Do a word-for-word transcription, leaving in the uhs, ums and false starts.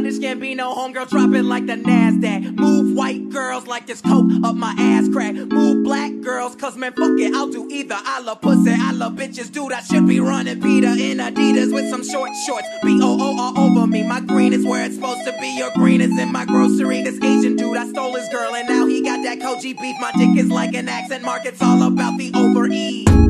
Childish Gambino, homegirl, drop it like the NASDAQ. Move white girls like this coke up my ass crack. Move black girls, cause man, fuck it, I'll do either. I love pussy, I love bitches, dude, I should be running Peter in Adidas with some short shorts. B O O all over me, my green is where it's supposed to be. Your green is in my grocery. This Asian dude, I stole his girl and now he got that Koji beef. My dick is like an accent mark, it's all about the over-E.